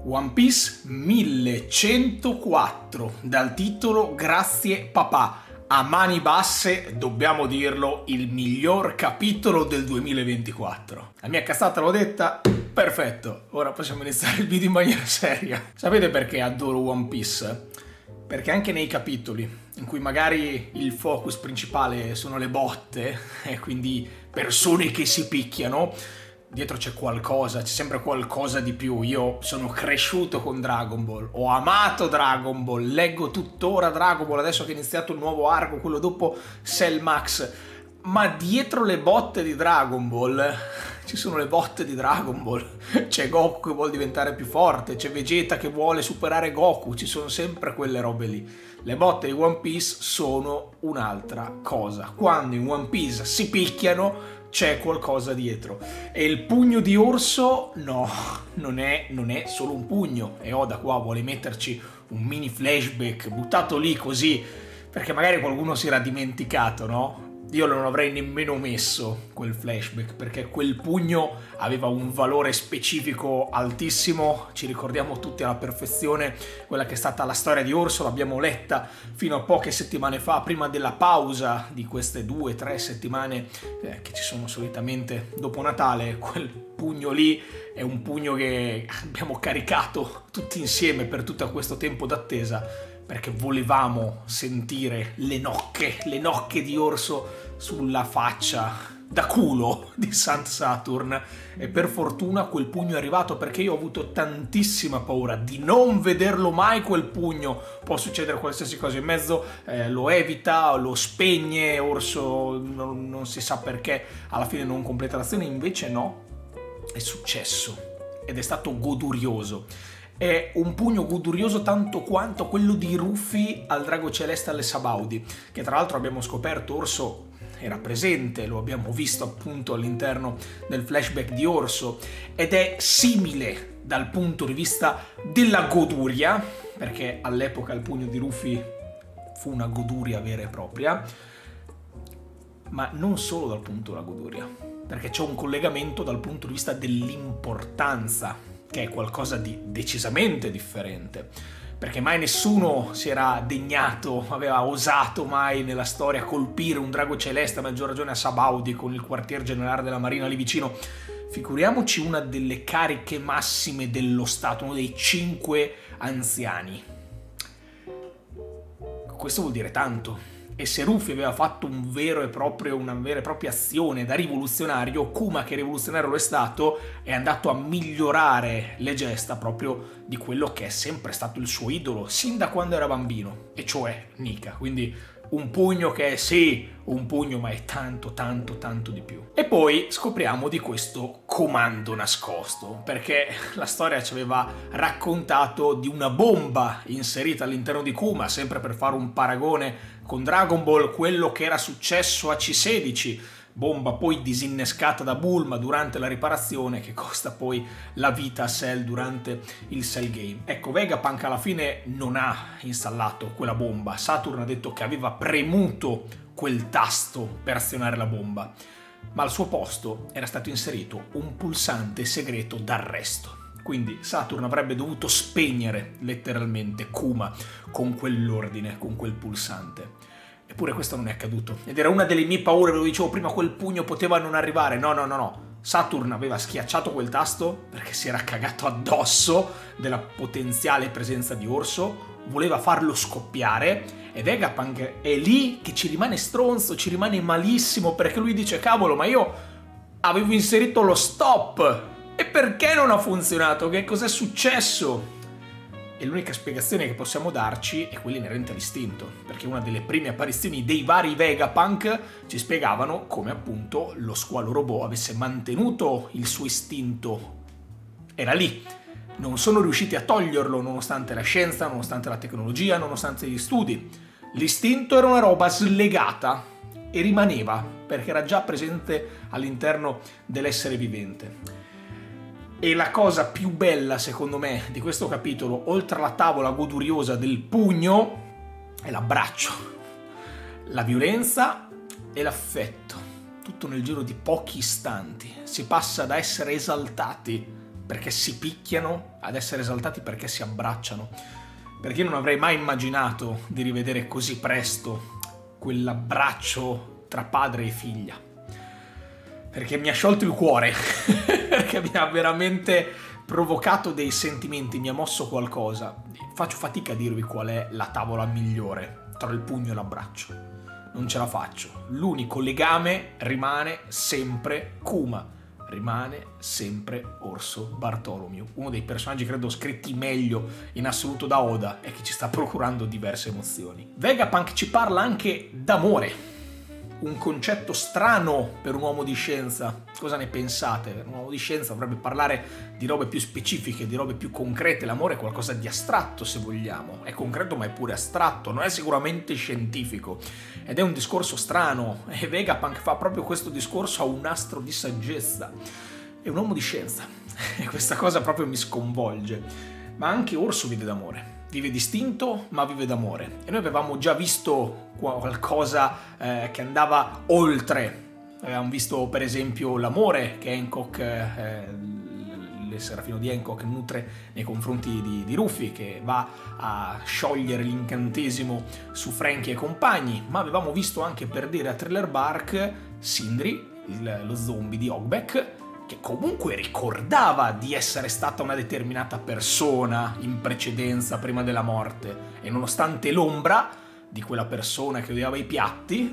One Piece 1104, dal titolo Grazie papà. A mani basse, dobbiamo dirlo, il miglior capitolo del 2024. La mia cazzata l'ho detta? Perfetto, ora possiamo iniziare il video in maniera seria. Sapete perché adoro One Piece? Perché anche nei capitoli in cui magari il focus principale sono le botte e quindi persone che si picchiano, dietro c'è qualcosa, c'è sempre qualcosa di più. Io sono cresciuto con Dragon Ball, ho amato Dragon Ball, leggo tuttora Dragon Ball, adesso che è iniziato il nuovo arco, quello dopo Cell Max, ma dietro le botte di Dragon Ball ci sono le botte di Dragon Ball. C'è Goku che vuole diventare più forte, c'è Vegeta che vuole superare Goku, ci sono sempre quelle robe lì. Le botte di One Piece sono un'altra cosa. Quando in One Piece si picchiano c'è qualcosa dietro. E il pugno di orso, no, non è solo un pugno. E Oda qua vuole metterci un mini flashback buttato lì così, perché magari qualcuno si era dimenticato, no? Io non avrei nemmeno messo quel flashback, perché quel pugno aveva un valore specifico altissimo. Ci ricordiamo tutti alla perfezione quella che è stata la storia di Orso, l'abbiamo letta fino a poche settimane fa, prima della pausa di queste 2 o 3 settimane che ci sono solitamente dopo Natale. Quel pugno lì è un pugno che abbiamo caricato tutti insieme per tutto questo tempo d'attesa, perché volevamo sentire le nocche di Orso sulla faccia da culo di Sant Saturn. E per fortuna quel pugno è arrivato, perché io ho avuto tantissima paura di non vederlo mai quel pugno. Può succedere qualsiasi cosa in mezzo, lo evita, lo spegne, Orso non si sa perché alla fine non completa l'azione, invece no, è successo ed è stato godurioso. È un pugno godurioso tanto quanto quello di Ruffy al Drago Celeste alle Sabaudi, che tra l'altro abbiamo scoperto Orso era presente, lo abbiamo visto appunto all'interno del flashback di Orso, ed è simile dal punto di vista della goduria, perché all'epoca il pugno di Ruffy fu una goduria vera e propria, ma non solo dal punto della goduria, perché c'è un collegamento dal punto di vista dell'importanza, che è qualcosa di decisamente differente, perché mai nessuno si era degnato, aveva osato mai nella storia colpire un drago celeste, a maggior ragione a Sabaudi con il quartier generale della marina lì vicino. Figuriamoci una delle cariche massime dello Stato, uno dei 5 anziani. Questo vuol dire tanto. E se Ruffy aveva fatto una vera e propria azione da rivoluzionario, Kuma, che rivoluzionario lo è stato, è andato a migliorare le gesta proprio di quello che è sempre stato il suo idolo sin da quando era bambino, e cioè Nika. Quindi un pugno che è sì un pugno, ma è tanto di più. E poi scopriamo di questo comando nascosto, perché la storia ci aveva raccontato di una bomba inserita all'interno di Kuma, sempre per fare un paragone con Dragon Ball, quello che era successo a C16, bomba poi disinnescata da Bulma durante la riparazione, che costa poi la vita a Cell durante il Cell Game. Ecco, Vegapunk alla fine non ha installato quella bomba. Saturn ha detto che aveva premuto quel tasto per azionare la bomba, ma al suo posto era stato inserito un pulsante segreto d'arresto. Quindi Saturn avrebbe dovuto spegnere letteralmente Kuma con quell'ordine, con quel pulsante. Eppure questo non è accaduto. Ed era una delle mie paure, ve lo dicevo prima, quel pugno poteva non arrivare. No. Saturn aveva schiacciato quel tasto perché si era cagato addosso della potenziale presenza di Orso, voleva farlo scoppiare, e Vegapunk è lì che ci rimane stronzo, ci rimane malissimo, perché lui dice: cavolo, ma io avevo inserito lo stop! E perché non ha funzionato? Che cos'è successo? E l'unica spiegazione che possiamo darci è quella inerente all'istinto, perché una delle prime apparizioni dei vari Vegapunk ci spiegavano come appunto lo squalo robot avesse mantenuto il suo istinto. Era lì. Non sono riusciti a toglierlo nonostante la scienza, nonostante la tecnologia, nonostante gli studi. L'istinto era una roba slegata e rimaneva, perché era già presente all'interno dell'essere vivente. E la cosa più bella, secondo me, di questo capitolo, oltre alla tavola goduriosa del pugno, è l'abbraccio, la violenza e l'affetto. Tutto nel giro di pochi istanti. Si passa da essere esaltati perché si picchiano, ad essere esaltati perché si abbracciano. Perché io non avrei mai immaginato di rivedere così presto quell'abbraccio tra padre e figlia. Perché mi ha sciolto il cuore, perché mi ha veramente provocato dei sentimenti, mi ha mosso qualcosa. Faccio fatica a dirvi qual è la tavola migliore tra il pugno e l'abbraccio. Non ce la faccio. L'unico legame rimane sempre Kuma. Rimane sempre Orso Bartholomew, uno dei personaggi credo scritti meglio in assoluto da Oda e che ci sta procurando diverse emozioni. Vegapunk ci parla anche d'amore, un concetto strano per un uomo di scienza. Cosa ne pensate? Un uomo di scienza dovrebbe parlare di robe più specifiche, di robe più concrete. L'amore è qualcosa di astratto, se vogliamo. È concreto ma è pure astratto, non è sicuramente scientifico. Ed è un discorso strano, e Vegapunk fa proprio questo discorso a un astro di saggezza. È un uomo di scienza, e questa cosa proprio mi sconvolge. Ma anche Orso vive d'amore. Vive distinto, ma vive d'amore. E noi avevamo già visto qualcosa che andava oltre. Avevamo visto, per esempio, l'amore che Hancock, il serafino di Hancock, nutre nei confronti di Ruffy, che va a sciogliere l'incantesimo su Franky e compagni. Ma avevamo visto anche, per dire, a Thriller Bark, Sindri, lo zombie di Hogback, che comunque ricordava di essere stata una determinata persona in precedenza, prima della morte, e nonostante l'ombra di quella persona che odiava i piatti,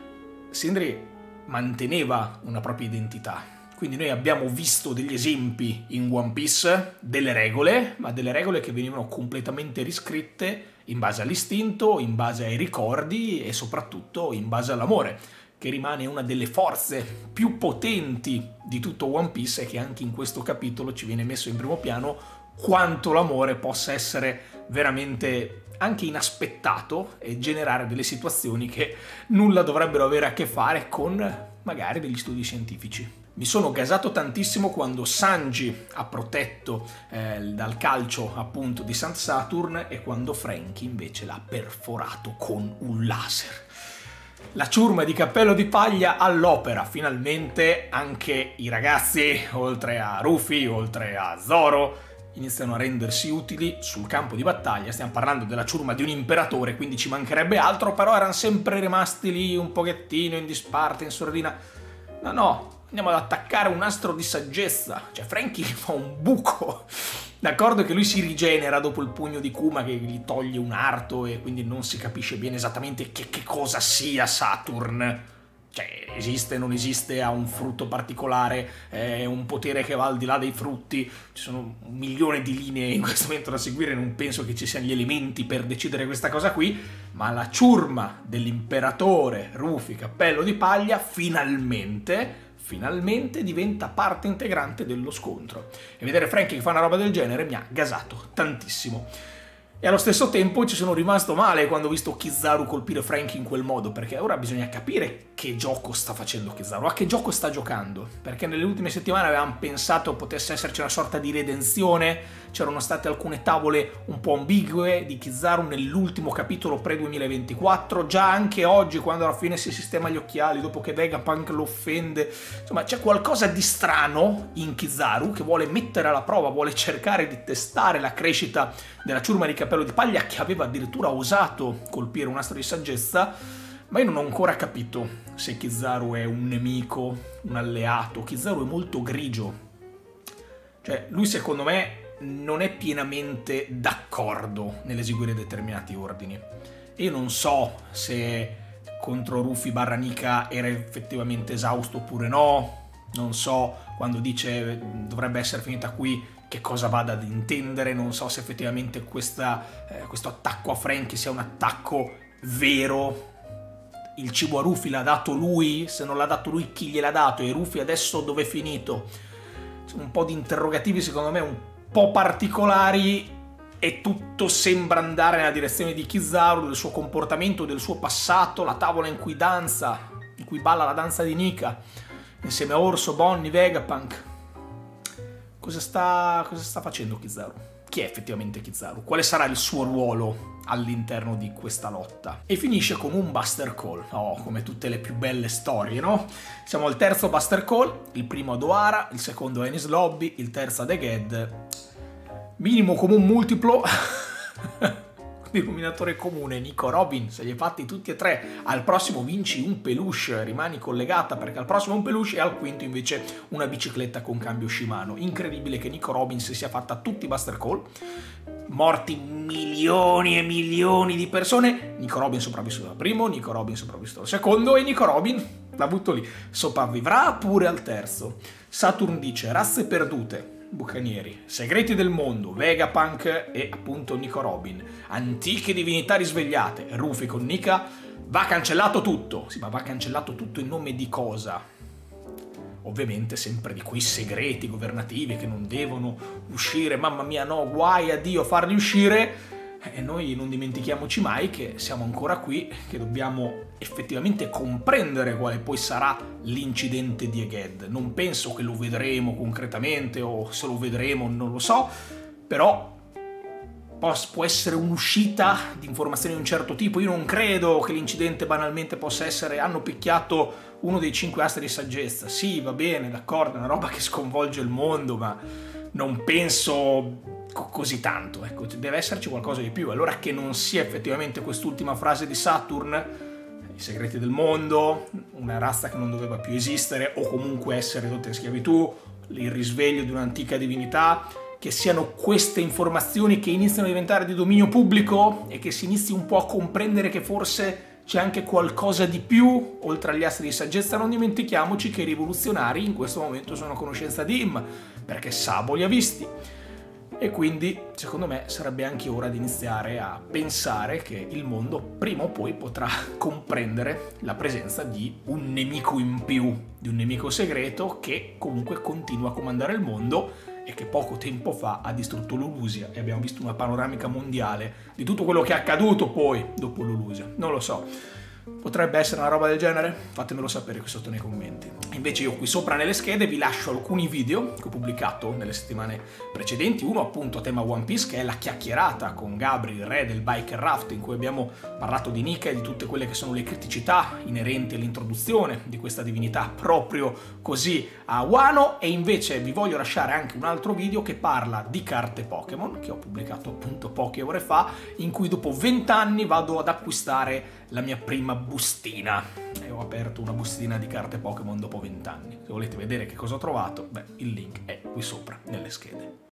Sindri manteneva una propria identità. Quindi noi abbiamo visto degli esempi in One Piece, delle regole, ma delle regole che venivano completamente riscritte in base all'istinto, in base ai ricordi e soprattutto in base all'amore, che rimane una delle forze più potenti di tutto One Piece, e che anche in questo capitolo ci viene messo in primo piano quanto l'amore possa essere veramente anche inaspettato e generare delle situazioni che nulla dovrebbero avere a che fare con magari degli studi scientifici. Mi sono gasato tantissimo quando Sanji ha protetto dal calcio appunto di St. Saturn e quando Franky invece l'ha perforato con un laser. La ciurma di Cappello di Paglia all'opera, finalmente anche i ragazzi, oltre a Ruffy, oltre a Zoro, iniziano a rendersi utili sul campo di battaglia. Stiamo parlando della ciurma di un imperatore, quindi ci mancherebbe altro, però erano sempre rimasti lì un pochettino in disparte, in sordina. No, andiamo ad attaccare un astro di saggezza. Cioè Franky fa un buco. D'accordo che lui si rigenera dopo il pugno di Kuma che gli toglie un arto e quindi non si capisce bene esattamente che cosa sia Saturn. Cioè, esiste, non esiste, ha un frutto particolare, è un potere che va al di là dei frutti. Ci sono 1 milione di linee in questo momento da seguire, non penso che ci siano gli elementi per decidere questa cosa qui, ma la ciurma dell'imperatore Ruffy Cappello di Paglia finalmente diventa parte integrante dello scontro. E vedere Franky che fa una roba del genere mi ha gasato tantissimo. E allo stesso tempo ci sono rimasto male quando ho visto Kizaru colpire Franky in quel modo, perché ora bisogna capire che gioco sta facendo Kizaru, a che gioco sta giocando, perché nelle ultime settimane avevamo pensato potesse esserci una sorta di redenzione, c'erano state alcune tavole un po' ambigue di Kizaru nell'ultimo capitolo pre-2024, già anche oggi quando alla fine si sistema gli occhiali dopo che Vegapunk lo offende, insomma c'è qualcosa di strano in Kizaru che vuole mettere alla prova, vuole cercare di testare la crescita della ciurma di Cappello di Paglia, che aveva addirittura osato colpire un astro di saggezza, ma io non ho ancora capito se Kizaru è un nemico, un alleato. Kizaru è molto grigio, cioè lui secondo me non è pienamente d'accordo nell'eseguire determinati ordini. E io non so se contro Ruffy barra Nika era effettivamente esausto oppure no, non so quando dice dovrebbe essere finita qui che cosa vada ad intendere, non so se effettivamente questo attacco a Franky sia un attacco vero. Il cibo a Ruffy l'ha dato lui? Se non l'ha dato lui, chi gliel'ha dato? E Ruffy adesso dove è finito? Sono un po' di interrogativi secondo me un po' particolari, e tutto sembra andare nella direzione di Kizaru, del suo comportamento, del suo passato, la tavola in cui danza, in cui balla la danza di Nika insieme a Orso, Bonnie, Vegapunk. Cosa sta facendo Kizaru? chi è effettivamente Kizaru? Quale sarà il suo ruolo all'interno di questa lotta? E finisce con un Buster Call, come tutte le più belle storie, no? Siamo al terzo Buster Call, il primo ad Ohara, il secondo a Enies Lobby, il terzo ad Egghead. Minimo comune multiplo, denominatore comune, Nico Robin, se li hai fatti tutti e tre. Al prossimo vinci un peluche, rimani collegata perché al prossimo un peluche e al quinto invece una bicicletta con cambio Shimano. Incredibile che Nico Robin si sia fatta tutti i Buster Call, morti milioni e milioni di persone, Nico Robin sopravvissuto al primo, Nico Robin sopravvissuto al secondo e Nico Robin, la butto lì, sopravvivrà pure al terzo. Saturn dice razze perdute, bucanieri, segreti del mondo, Vegapunk e appunto Nico Robin, antiche divinità risvegliate, Rufy con Nika, va cancellato tutto. Sì, ma va cancellato tutto in nome di cosa? Ovviamente sempre di quei segreti governativi che non devono uscire, mamma mia no, guai a Dio farli uscire. E noi non dimentichiamoci mai che siamo ancora qui, che dobbiamo effettivamente comprendere quale poi sarà l'incidente di Egghead. Non penso che lo vedremo concretamente, o se lo vedremo non lo so, però può essere un'uscita di informazioni di un certo tipo. Io non credo che l'incidente banalmente possa essere hanno picchiato uno dei 5 astri di saggezza. Sì, va bene, d'accordo, è una roba che sconvolge il mondo, ma non penso così tanto, ecco, deve esserci qualcosa di più. Allora che non sia effettivamente quest'ultima frase di Saturn, i segreti del mondo, una razza che non doveva più esistere o comunque essere ridotta in schiavitù, il risveglio di un'antica divinità, che siano queste informazioni che iniziano a diventare di dominio pubblico e che si inizi un po' a comprendere che forse c'è anche qualcosa di più oltre agli astri di saggezza. Non dimentichiamoci che i rivoluzionari in questo momento sono a conoscenza di Im, perché Sabo li ha visti. E quindi, secondo me, sarebbe anche ora di iniziare a pensare che il mondo prima o poi potrà comprendere la presenza di un nemico in più, di un nemico segreto che comunque continua a comandare il mondo e che poco tempo fa ha distrutto Lulusia e abbiamo visto una panoramica mondiale di tutto quello che è accaduto poi dopo Lulusia. Non lo so. Potrebbe essere una roba del genere? Fatemelo sapere qui sotto nei commenti. Invece io qui sopra nelle schede vi lascio alcuni video che ho pubblicato nelle settimane precedenti, uno appunto a tema One Piece, che è la chiacchierata con Gabri, il re del biker raft, in cui abbiamo parlato di Nika e di tutte quelle che sono le criticità inerenti all'introduzione di questa divinità proprio così a Wano. E invece vi voglio lasciare anche un altro video che parla di carte Pokémon, che ho pubblicato appunto poche ore fa, in cui dopo 20 anni vado ad acquistare la mia prima bustina e ho aperto una bustina di carte Pokémon dopo 20 anni. Se volete vedere che cosa ho trovato, beh, il link è qui sopra nelle schede.